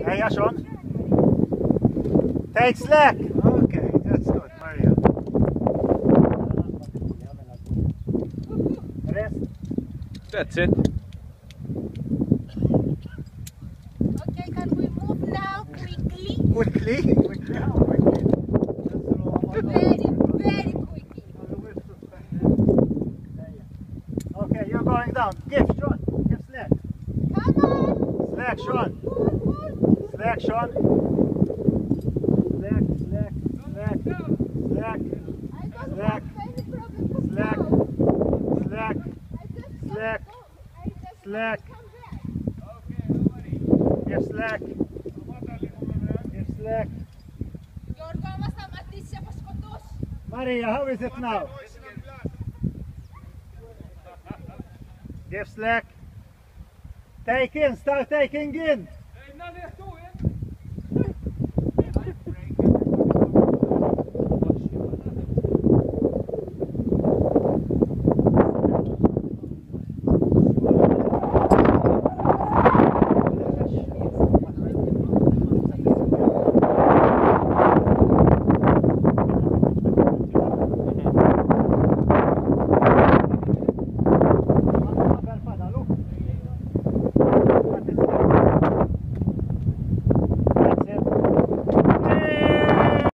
Hey, Sean. Take slack. Okay, that's good, Maria. Rest. That's it. Okay, can we move now quickly? Quickly? Quickly? How quickly? Very quickly. Okay, you're going down. Give, Sean. Give slack. Come on. Slack, Sean. Pull. Slack, Sean. Slack, slack, slack, slack, I don't slack, have any problem. slack, now. slack, I just slack, don't go. I just slack. come back. Give slack. Give slack. Jorgo, vasta Matissa paskotus. Maria, how is it now? Give slack. Take in, start taking in. Hey,